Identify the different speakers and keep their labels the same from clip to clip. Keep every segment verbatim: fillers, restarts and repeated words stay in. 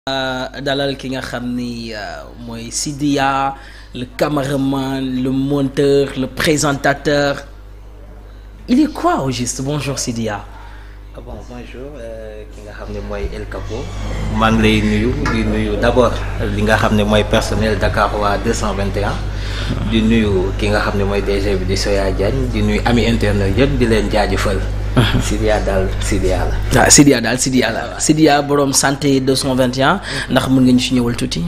Speaker 1: dalal ki nga xam ni mooy Sidia, le caméraman, le monteur, le présentateur. Il est quoi au juste? Bonjour Sidia.
Speaker 2: Ah bon, bonjour ki nga xam ne mooy El Capo maa ngi lay nuyu di nuyu d'abord li nga xam ne mooy personnel Dakar waa deux cent vingt et un di nuyu ki nga xam ne mooy D G bi di Soya Diagne di nuyu ami internet yëpp di leen jaajëfal. Sidia daal Sidia la.
Speaker 1: ah Sidia daal Sidia la Sidia borom santé deux cent vingt et un ndax mën nga ñu ci ñëwal tuuti.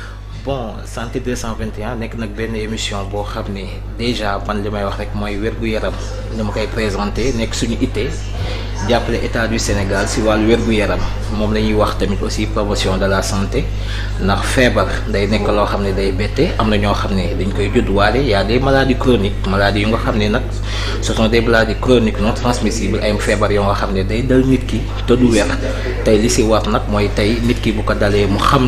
Speaker 2: bon santé deux cent vingt et un nekk nag benn émission boo xam ne déjà man li may wax rek mooy wér-gu-yaram ni ma koy présenté nekk suñu ittee jàppale état du Sénégal si wàllu wér-gu-yaram moom la ñuy wax tamit aussi promotion de la santé ndax feebar day nekk loo xam ne day bette am na ñoo xam ne dañ koy juddwaale y a des maladies chroniques maladies yu nga xam ne nag ce sont des maladies chroniques non transmissibles ay feebar yoo nga xam ne day dal nit ki te du wér tey li si war nag mooy tey nit ki bu ko dalee mu xam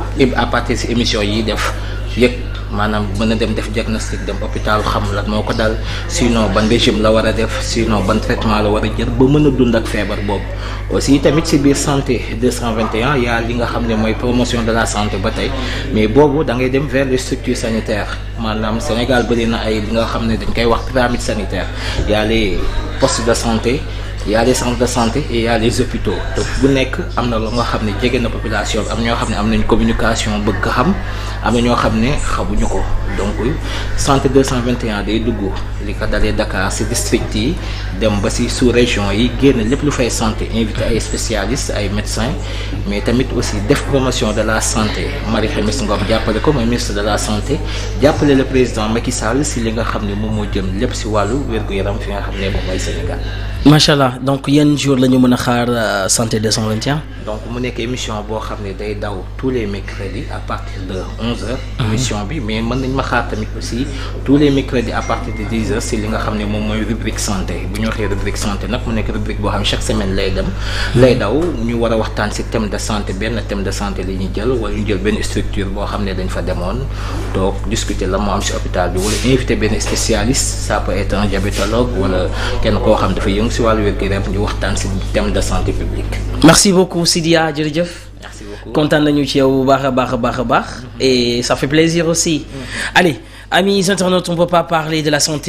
Speaker 2: à partir si émission yi def yëg maanaam mën a dem def diagnostic dem hôpital xam lan moo ko dal sinon ban régime la war a def sinon ban traitement la war a jël ba mën a dund ak feebar boobu aussi tamit si biir santé deux cent vingt et un yaa li nga xam ne mooy promotion de la santé ba tey mais boobu da ngay dem vers les structures sanitaires maanaam Sénégal bëri na ay li nga xam ne dañ koy wax pyramide sanitaire y a les postes de santé y a les centres de santé et y a les hôpitaux donc bu nekk am na lu nga xam ne jege na population am ñoo xam ne am nañ communication bëgg ko xam am na ñoo xam ne xamuñu ko donc santé deux cent vingt et un day dugg li ko dalee Dakar ci district yi dem ba ci sous région yi génn lépp lu fay santé invité ay spécialistes ay médecins mais tamit aussi def promotion de la santé Marie Khemesse Ngom jàppale ko mooy ministre de la santé jàppale le président Macky Sall ci li nga xam ne moom moo jëm lépp ci wàllu wér-gu-yaram fi nga xam ne moom mooy Sénégal.
Speaker 1: macha allah donc yan jour la ñu mën a xaar santé deux cent vingt et un.
Speaker 2: donc mu nekk émission boo xam ne day daw tous les mercredis à partir de onze heures. émission bi mais mën nañ ma xaar tamit aussi tous les mercredis à partir de dix heures si li nga xam ne moom mooy rubrique santé bu ñu waxee rubrique santé nag mu nekk rubrique boo xam ne chaque semaine lay dem. lay daw ñu war a waxtaan si thème de santé benn thème de santé li ñuy jël wala ñu jël benn structure boo xam ne dañ fa demoon donc discuter la moo am si hôpital bi wala invité benn spécialiste ça peut être un diabétologue wala kenn koo xam dafa yëngu si wàllu wér-gu-yaram ñu waxtaan si thème de santé publique.
Speaker 1: merci beaucoup Sidia jërëjëf.
Speaker 2: merci beaucoup
Speaker 1: kontaan nañu ci yow bu baax a baax a baax a baax. et ça fait plaisir aussi. allez amis internautes on peut pas parler de la santé.